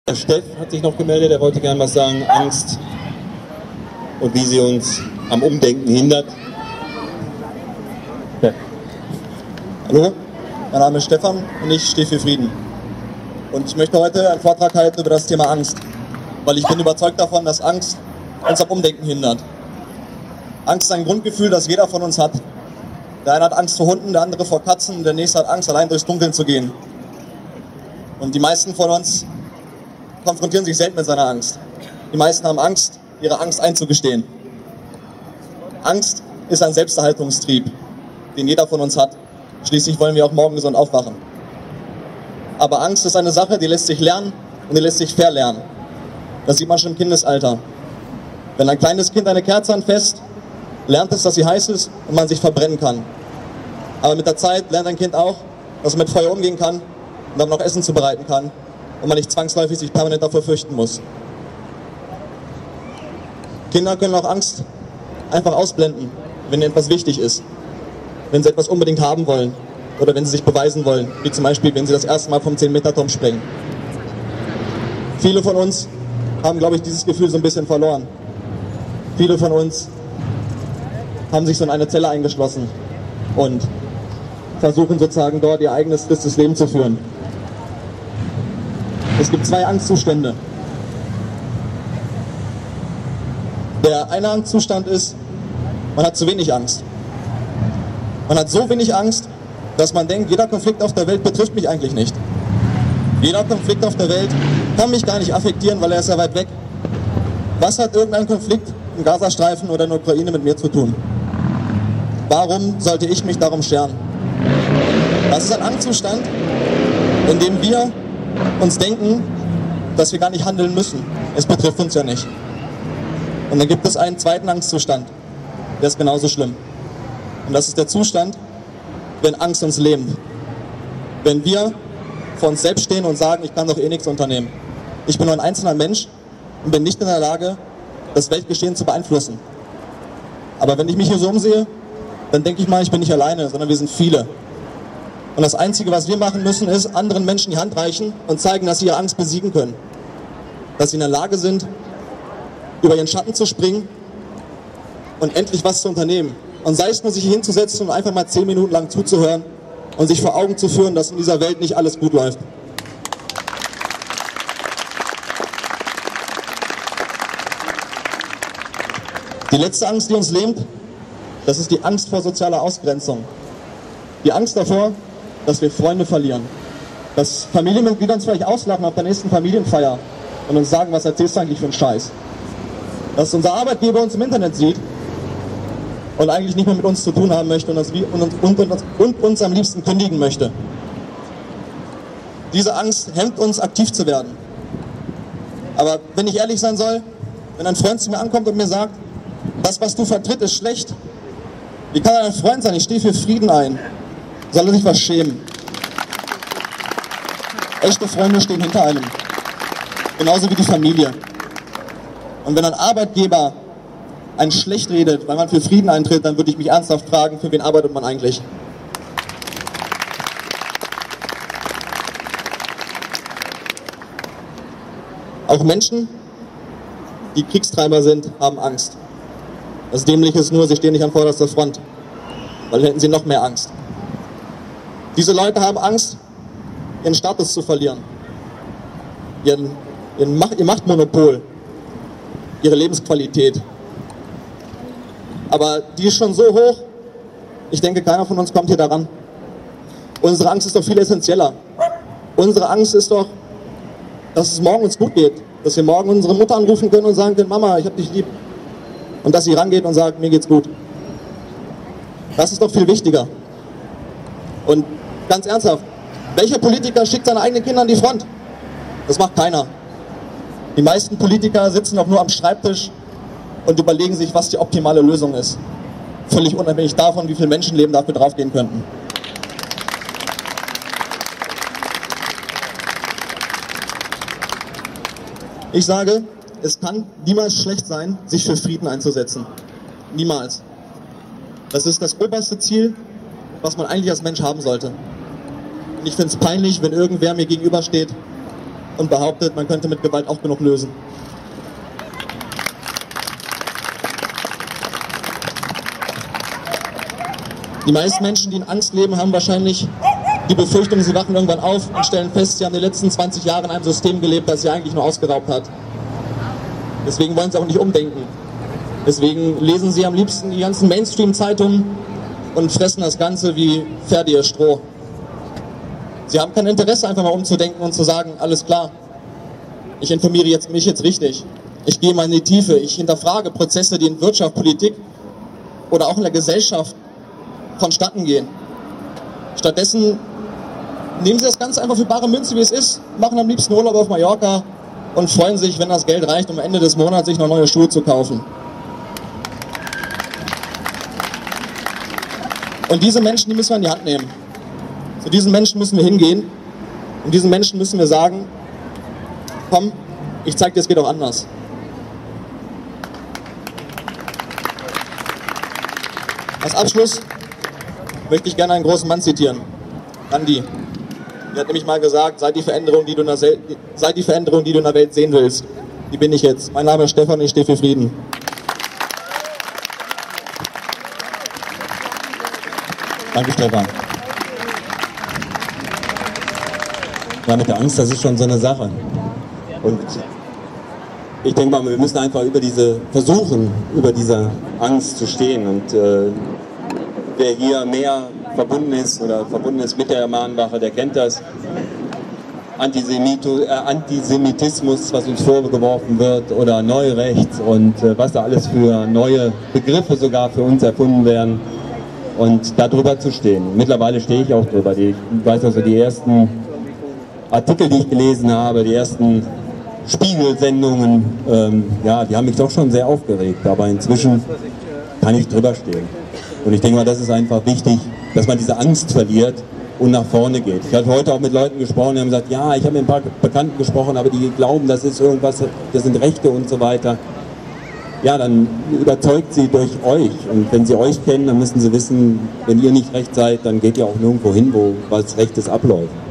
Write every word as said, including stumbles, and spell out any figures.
Der Steff hat sich noch gemeldet, er wollte gerne was sagen. Angst und wie sie uns am Umdenken hindert. Ja. Hallo, mein Name ist Stefan und ich stehe für Frieden. Und ich möchte heute einen Vortrag halten über das Thema Angst, weil ich bin überzeugt davon, dass Angst uns am Umdenken hindert. Angst ist ein Grundgefühl, das jeder von uns hat. Der eine hat Angst vor Hunden, der andere vor Katzen, der nächste hat Angst, allein durchs Dunkeln zu gehen. Und die meisten von uns konfrontieren sich selten mit seiner Angst. Die meisten haben Angst, ihre Angst einzugestehen. Angst ist ein Selbsterhaltungstrieb, den jeder von uns hat. Schließlich wollen wir auch morgen gesund aufwachen. Aber Angst ist eine Sache, die lässt sich lernen und die lässt sich verlernen. Das sieht man schon im Kindesalter. Wenn ein kleines Kind eine Kerze anfasst, lernt es, dass sie heiß ist und man sich verbrennen kann. Aber mit der Zeit lernt ein Kind auch, dass man mit Feuer umgehen kann und dann noch Essen zubereiten kann und man nicht zwangsläufig sich permanent davor fürchten muss. Kinder können auch Angst einfach ausblenden, wenn ihnen etwas wichtig ist, wenn sie etwas unbedingt haben wollen oder wenn sie sich beweisen wollen, wie zum Beispiel, wenn sie das erste Mal vom zehn Meter Turm springen. Viele von uns haben, glaube ich, dieses Gefühl so ein bisschen verloren. Viele von uns haben sich so in eine Zelle eingeschlossen und versuchen sozusagen dort ihr eigenes tristes Leben zu führen. Es gibt zwei Angstzustände. Der eine Angstzustand ist, man hat zu wenig Angst. Man hat so wenig Angst, dass man denkt, jeder Konflikt auf der Welt betrifft mich eigentlich nicht. Jeder Konflikt auf der Welt kann mich gar nicht affektieren, weil er ist ja weit weg. Was hat irgendein Konflikt im Gazastreifen oder in der Ukraine mit mir zu tun? Warum sollte ich mich darum scheren? Das ist ein Angstzustand, in dem wir uns denken, dass wir gar nicht handeln müssen. Es betrifft uns ja nicht. Und dann gibt es einen zweiten Angstzustand, der ist genauso schlimm. Und das ist der Zustand, wenn Angst uns lähmt. Wenn wir vor uns selbst stehen und sagen, ich kann doch eh nichts unternehmen. Ich bin nur ein einzelner Mensch und bin nicht in der Lage, das Weltgeschehen zu beeinflussen. Aber wenn ich mich hier so umsehe, dann denke ich mal, ich bin nicht alleine, sondern wir sind viele. Und das Einzige, was wir machen müssen, ist, anderen Menschen die Hand reichen und zeigen, dass sie ihre Angst besiegen können. Dass sie in der Lage sind, über ihren Schatten zu springen und endlich was zu unternehmen. Und sei es nur, sich hier hinzusetzen und einfach mal zehn Minuten lang zuzuhören und sich vor Augen zu führen, dass in dieser Welt nicht alles gut läuft. Die letzte Angst, die uns lähmt, das ist die Angst vor sozialer Ausgrenzung. Die Angst davor, dass wir Freunde verlieren. Dass Familienmitglieder uns vielleicht auslachen auf der nächsten Familienfeier und uns sagen, was erzählst du eigentlich für einen Scheiß? Dass unser Arbeitgeber uns im Internet sieht und eigentlich nicht mehr mit uns zu tun haben möchte und uns, und, und, und, und uns am liebsten kündigen möchte. Diese Angst hemmt uns, aktiv zu werden. Aber wenn ich ehrlich sein soll, wenn ein Freund zu mir ankommt und mir sagt, das, was du vertrittst, ist schlecht, wie kann er ein Freund sein? Ich stehe für Frieden ein. Soll er sich was schämen? Echte Freunde stehen hinter einem. Genauso wie die Familie. Und wenn ein Arbeitgeber einen schlecht redet, weil man für Frieden eintritt, dann würde ich mich ernsthaft fragen, für wen arbeitet man eigentlich? Auch Menschen, die Kriegstreiber sind, haben Angst. Das Dämliche ist nur, sie stehen nicht an vorderster Front, weil dann hätten sie noch mehr Angst. Diese Leute haben Angst, ihren Status zu verlieren, ihren, ihren Macht, ihr Machtmonopol, ihre Lebensqualität. Aber die ist schon so hoch, ich denke, keiner von uns kommt hier daran. Unsere Angst ist doch viel essentieller. Unsere Angst ist doch, dass es morgen uns gut geht, dass wir morgen unsere Mutter anrufen können und sagen können, Mama, ich hab dich lieb. Und dass sie rangeht und sagt, mir geht's gut. Das ist doch viel wichtiger. Und ganz ernsthaft, welcher Politiker schickt seine eigenen Kinder an die Front? Das macht keiner. Die meisten Politiker sitzen doch nur am Schreibtisch und überlegen sich, was die optimale Lösung ist. Völlig unabhängig davon, wie viele Menschenleben dafür draufgehen könnten. Ich sage, es kann niemals schlecht sein, sich für Frieden einzusetzen. Niemals. Das ist das oberste Ziel, was man eigentlich als Mensch haben sollte. Und ich finde es peinlich, wenn irgendwer mir gegenübersteht und behauptet, man könnte mit Gewalt auch genug lösen. Die meisten Menschen, die in Angst leben, haben wahrscheinlich die Befürchtung, sie wachen irgendwann auf und stellen fest, sie haben die letzten zwanzig Jahre in einem System gelebt, das sie eigentlich nur ausgeraubt hat. Deswegen wollen sie auch nicht umdenken. Deswegen lesen sie am liebsten die ganzen Mainstream-Zeitungen und fressen das Ganze wie Pferde ihr Stroh. Sie haben kein Interesse, einfach mal umzudenken und zu sagen, alles klar, ich informiere jetzt, mich jetzt richtig. Ich gehe mal in die Tiefe, ich hinterfrage Prozesse, die in Wirtschaft, Politik oder auch in der Gesellschaft vonstatten gehen. Stattdessen nehmen sie das Ganze einfach für bare Münze, wie es ist, machen am liebsten Urlaub auf Mallorca und freuen sich, wenn das Geld reicht, um am Ende des Monats sich noch neue Schuhe zu kaufen. Und diese Menschen, die müssen wir in die Hand nehmen. Zu diesen Menschen müssen wir hingehen und diesen Menschen müssen wir sagen, komm, ich zeig dir, es geht auch anders. Als Abschluss möchte ich gerne einen großen Mann zitieren, Gandhi. Er hat nämlich mal gesagt, sei die Veränderung, die du in der, Sel sei die Veränderung, die du in der Welt sehen willst. Die bin ich jetzt. Mein Name ist Stefan, ich stehe für Frieden. Danke, Stefan. Ja, mit der Angst, das ist schon so eine Sache. Und ich denke mal, wir müssen einfach über diese, versuchen, über diese Angst zu stehen. Und äh, wer hier mehr verbunden ist oder verbunden ist mit der Mahnwache, der kennt das. Antisemito, äh, Antisemitismus, was uns vorgeworfen wird, oder Neurechts und äh, was da alles für neue Begriffe sogar für uns erfunden werden. Und darüber zu stehen. Mittlerweile stehe ich auch drüber. Die, ich weiß also, die ersten Artikel, die ich gelesen habe, die ersten Spiegelsendungen, ähm, ja, die haben mich doch schon sehr aufgeregt. Aber inzwischen kann ich drüber stehen. Und ich denke mal, das ist einfach wichtig, dass man diese Angst verliert und nach vorne geht. Ich habe heute auch mit Leuten gesprochen, die haben gesagt, ja, ich habe mit ein paar Bekannten gesprochen, aber die glauben, das ist irgendwas, das sind Rechte und so weiter. Ja, dann überzeugt sie durch euch. Und wenn sie euch kennen, dann müssen sie wissen, wenn ihr nicht recht seid, dann geht ihr auch nirgendwo hin, wo was Rechtes abläuft.